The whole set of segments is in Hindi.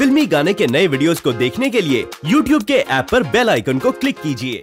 फिल्मी गाने के नए वीडियोस को देखने के लिए YouTube के ऐप पर बेल आइकन को क्लिक कीजिए।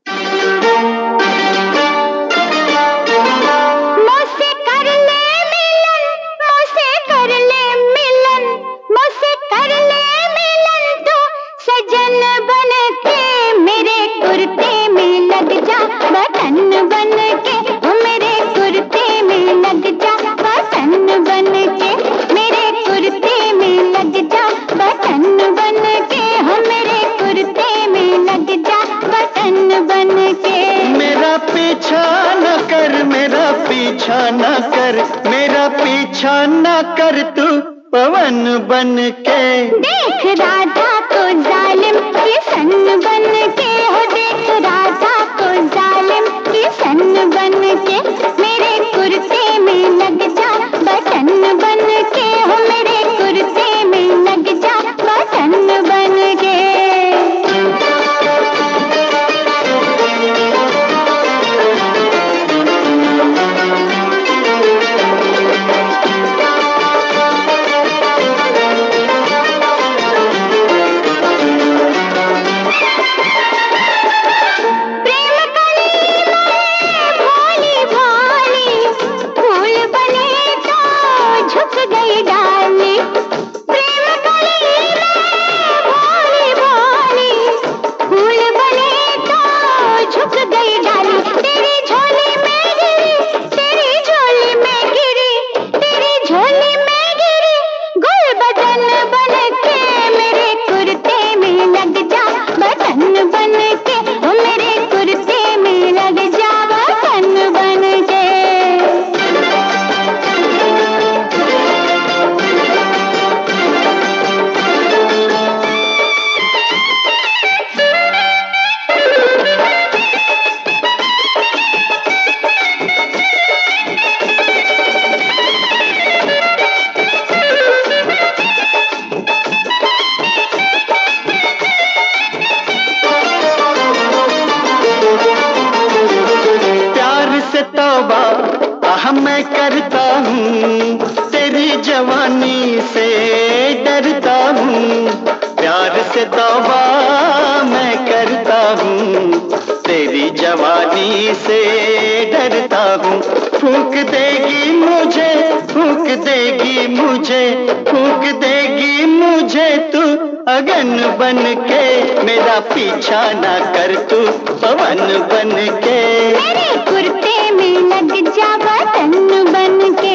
मेरा पीछा न कर तू पवन बन के। देख राधा को जालिम की सन बन के हो, देख राधा को जालिम की सन बन के मेरे कुर्ते में लग जा बटन बन के हो, मेरे कुर्ते में लग जा बटन बन के। मैं करता हूँ तेरी जवानी से डरता हूँ, प्यार से तौबा मैं करता हूँ तेरी जवानी से डरता हूँ। फूंक देगी मुझे, फूंक देगी मुझे, फूंक देगी मुझे तू अगन बन के। मेरा पीछा ना कर तू पवन बन के। मेरे कुर्ते में लग जा बटन बन के।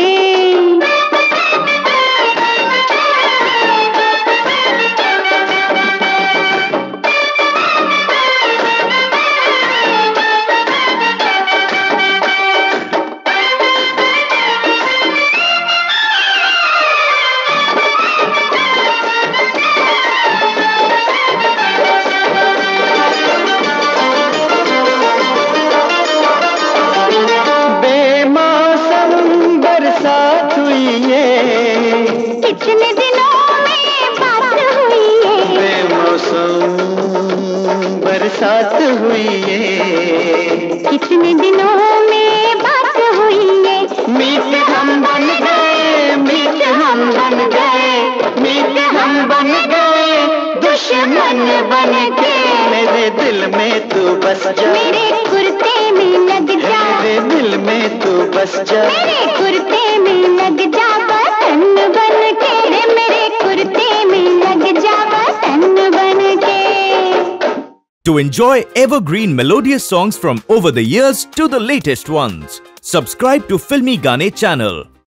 कितने दिनों में बात हुई है, बेमौसम बरसात हुई है। कितने दिनों में बात हुई है। मीत हम बन गए, मीत हम बन गए, मीत हम बन गए दुश्मन बन के। मेरे दिल में तू बस जा, मेरे कुर्ते में लग जा, मेरे दिल में तू बस जा, मेरे कुर्ते में लग जा बटन बन के, मेरे कुर्ते में लग जा बटन बन के। To enjoy evergreen melodious songs from over the years to the latest ones, subscribe to Filmy Gaane channel.